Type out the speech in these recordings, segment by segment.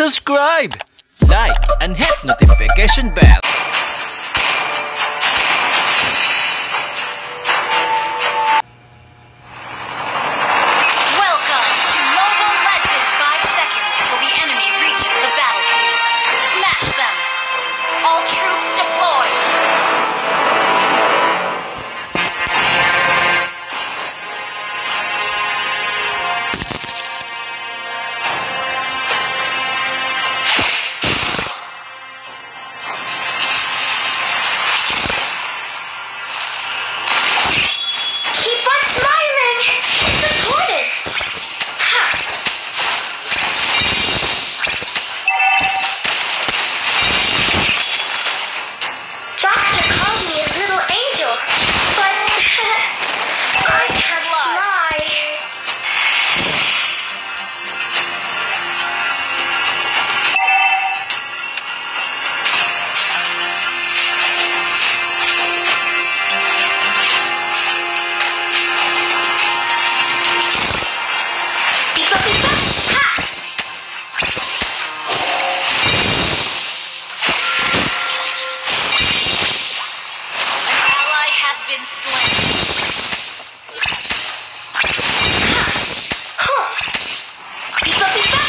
subscribe, like, and hit notification bell. Welcome to Mobile Legends! 5 seconds till the enemy reaches the battlefield. Smash them! All troops deployed! Keep on smiling! It's important! Ha! Doctor called me his little angel, but I can't fly. Beep up, beep up! Ha! An ally has been slain. Huh! Beep up, beep up!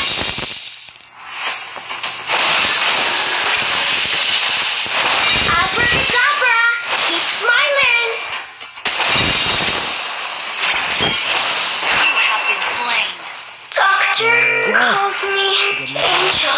Abracadabra! Keep smiling! You have been slain. Doctor calls me Angel.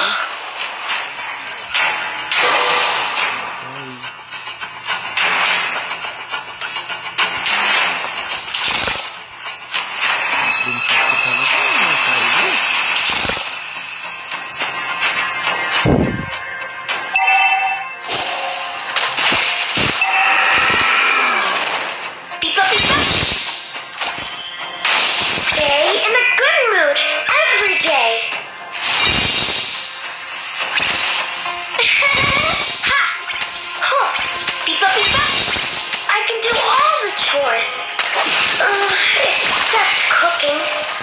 Beep up, beep up! Stay in a good mood every day. Ha! Huh! Beep up, beep up! I can do all the chores. Except cooking.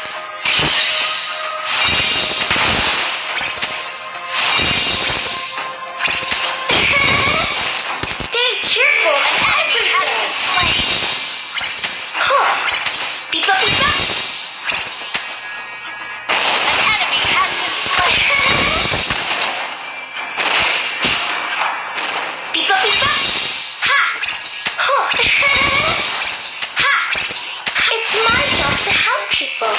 Stay cheerful every day. Huh! Beep up, beep up! An enemy has been slain. Beep up, beep up! Ha! Huh! Ha! It's my job to help people.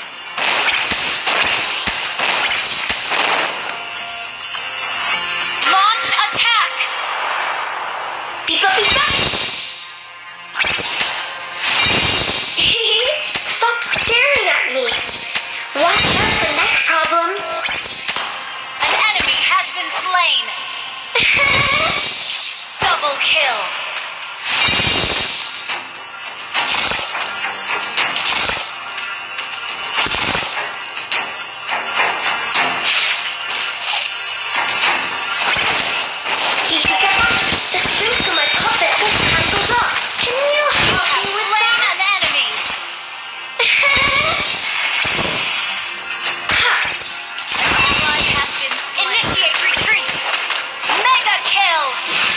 Launch attack! Beep up, beep up! Stop staring at me. Watch out for neck problems. An enemy has been slain. Double kill. The strings to my puppet just tangled up. Can you You help have me with slain that? an enemy. Ha! Ally has been slain. Initiate retreat. Mega kill.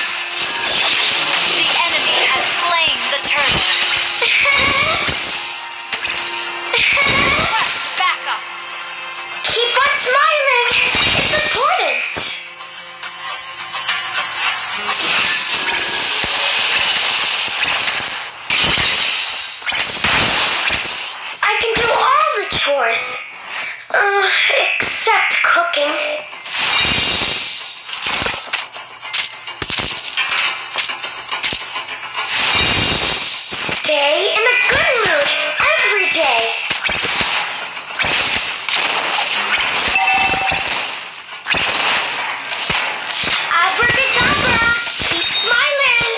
The enemy has slain the turtle. Request backup. Keep on smiling. It's important. I can do all the chores. Except cooking. Stay in a good mood every day. Abracadabra! Keep smiling!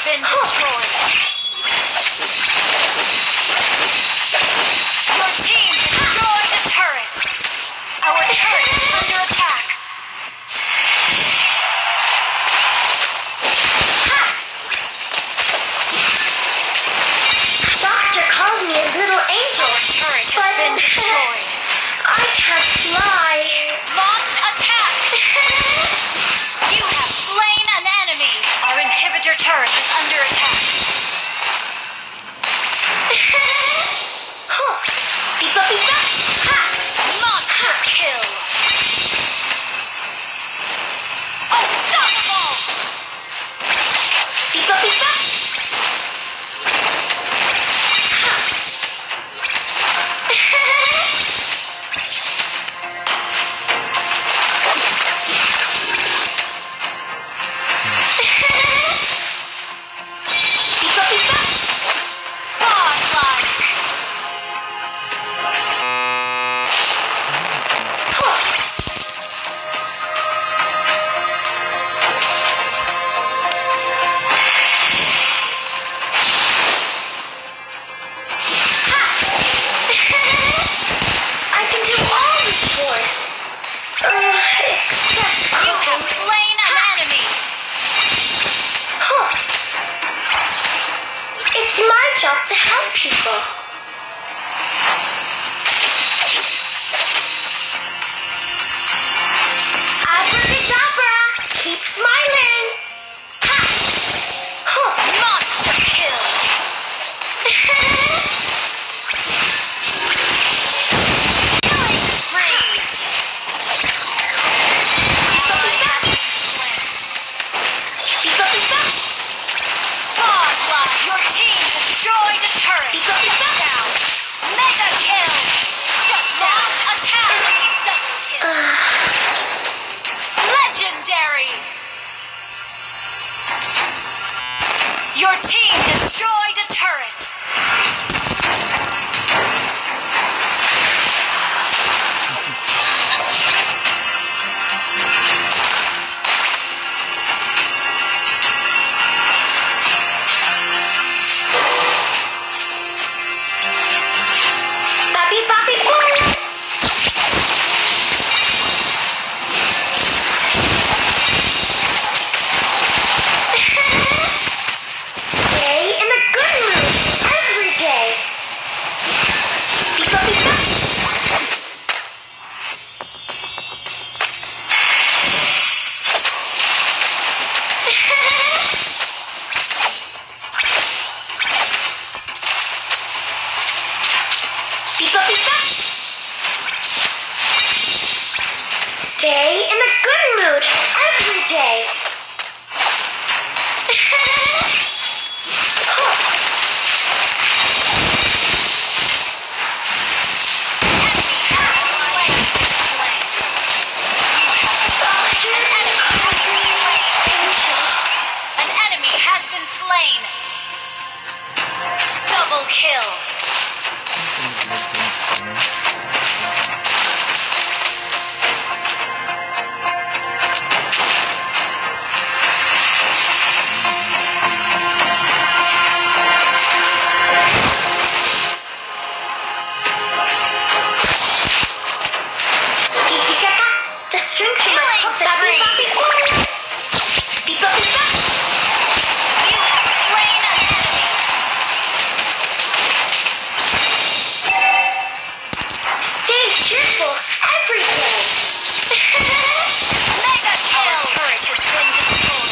been destroyed. Your team destroyed a turret. Our turret is under attack. Doctor calls me his little angel. Our turret has been destroyed. I can't fly. Launch attack! You have slain an enemy. Our inhibitor turret is under attack. Beep up, beep up. Ha! Monster kill! Unstoppable! Beep up, beep up. Job to help people. Abracadabra, keep smiling. Ha! Monster kill! Killing spree! Beep up, beep up. Godlike! Your team destroyed a turret! Shut down! Mega kill! Shut down! Attack! Double kill! Legendary! Your team destroyed a turret! Papi, papi, boom. Stay in a good mood every day. Beep up, beep up. Beep up, beep up. Stay in a good mood every day. An enemy has been slain! Double kill! The strings in my Killing puppet. spree. Beep up, beep up. You have slain an enemy! Stay cheerful every day. Mega kill! Our turret has been destroyed.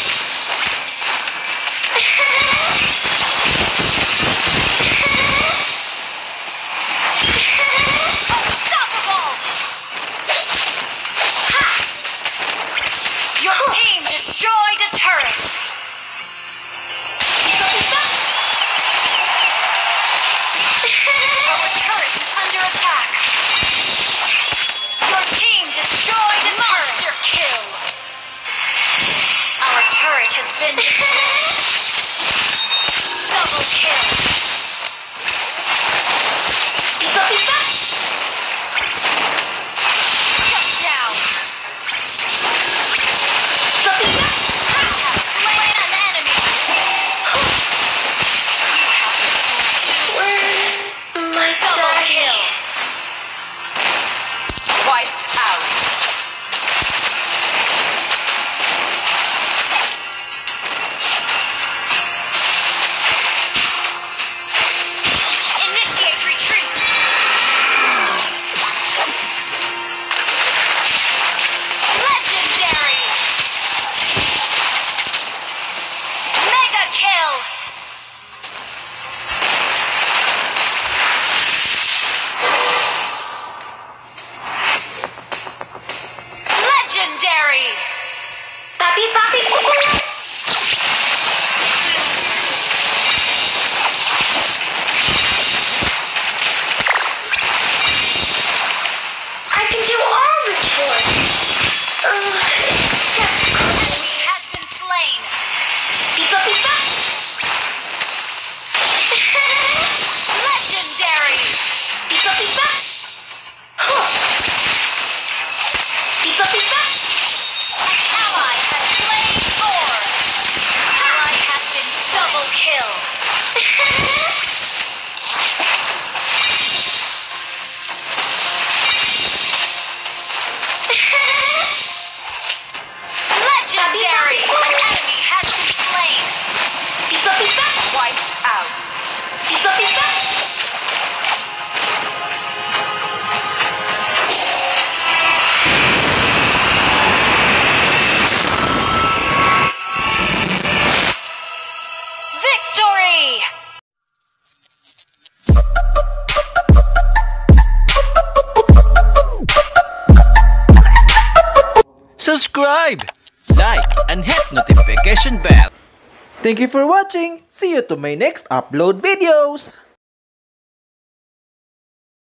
Unstoppable! Your team destroyed a turret! Our turret is under attack! Your team destroyed a monster kill! Our turret has been destroyed! Double kill! Beep up, beep up. Shut down! Beep up, beep up. You have slain an enemy! Legendary! An enemy has been slain. Pizza, pizza. Wiped out. Pizza, pizza. Victory! Subscribe, like, and hit notification bell. Thank you for watching. See you to my next upload videos.